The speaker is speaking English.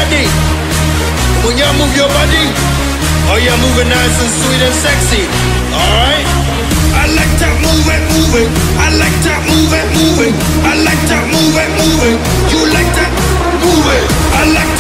body. When y'all move your body, oh yeah, move it nice and sweet and sexy. Alright? I like that moving, moving. I like that moving, moving. I like that moving, moving. You like that moving. I like